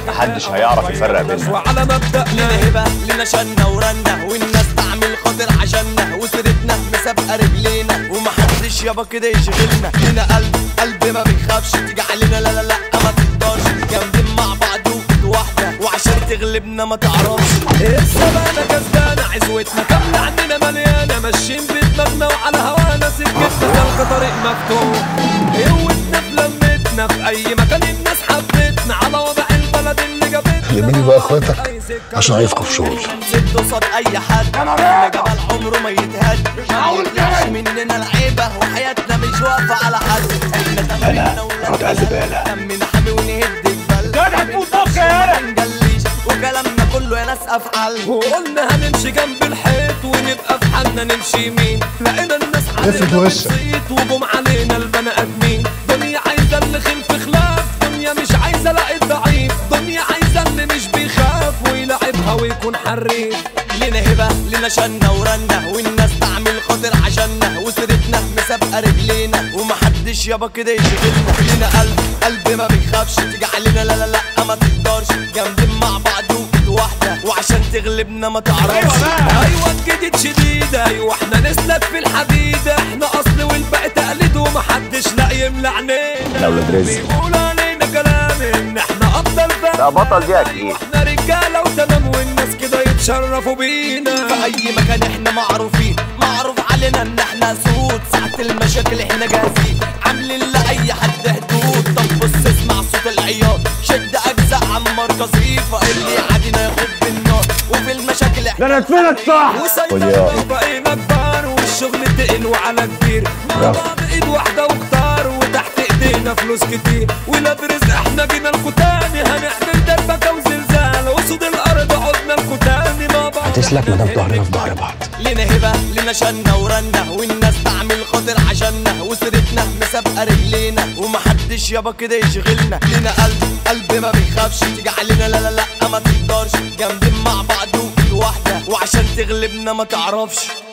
محدش هيعرف يفرق بيننا. وعلى مبدأنا لنا هبة لنا شنة ورنة، والناس تعمل خاطر عشاننا، وسيرتنا مسابقة رجلينا ومحدش يابا كده يشغلنا. لنا قلب ما بيخافش، تيجي علينا لا لا لا ما تقدرش، جامدين مع بعض وكد واحدة، وعشان تغلبنا ما تعرفش. السبانة كسبانة عزوتنا كاملة عننا مليانة، ماشيين بدماغنا وعلى هوانا سكتنا تلقى طريق مفتوح. قوتنا في لمتنا في أي مكان الناس حبتنا، على وضع البلد اللي جابتنا. لمني بقى اخواتك عشان عايزكم في شغل. سد قصاد أي حد، احنا جبل عمره ما يتهد، مش مننا العيبة وحياتنا مش واقفة على حد. أنا رادع زبالة دمنا حامي ونهد الجبل، ده هتفوت فوق يا نجليش وكلامنا كله يا ناس أفعال. وقلنا هنمشي جنب الحيط ونبقى في حالنا نمشي يمين، لقينا الناس علينا بتصيت وجم علينا البني آدمين. دنيا عايزة اللي خلف خلاف، دنيا مش عايزة لا الضعيف، دنيا عايزة اللي مش بيخاف ويلعبها ويكون حريف. لنا هبة لنا شنة ورنة، والناس تعمل خاطر عشاننا، وسيرتنا مسابقة رجلينا ومحدش يابا كده يشغلنا. لنا قلب ما بيخافش، تيجي علينا لا لا لا ما تقدرش، جامدين مع بعض وكد واحدة، وعشان تغلبنا ما تعرفش. ايوه الجديد شديد، ايوه احنا نسلك في الحديد، احنا اصل والباقي تقليد ومحدش لا يملى عينينا. انا ولاد رزق بيقولوا علينا كلام ان احنا افضل فهم، لا بطل دي اكيد. احنا رجاله وتمام والناس كده يتشرفوا بينا. في اي مكان احنا معروفين، معروف علينا ان احنا سود، ساعة المشاكل احنا جاهزين، عاملين لاي حد حدود. طب بص اسمع صوت العياط، شد اجزاء عمار قصيفه، اللي يعادينا ياخد بالنار، وفي المشاكل احنا ده انا اتفلت صح. وسيطرة بقينا كبار والشغل تقل وعلى كبير، مع بعض ايد واحده واختار، وتحت ايدينا فلوس كتير، ولاد رزق احنا جينا الكتاني، هنعمل دربكه وزلزال، وسود الارض عدنا الكتاني مع بعض. هتسلك مدام ظهرنا في ظهر بعض. لنا هبة لنا شنة ورنة، والناس تعمل خاطر عشاننا، وسيرتنا مسابقة رجلينا ومحدش يابا كده يشغلنا. لنا قلب ما بيخافش، تيجي علينا لا لا لا ما تقدرش، جامدين مع بعض وكد واحدة، وعشان تغلبنا ما تعرفش.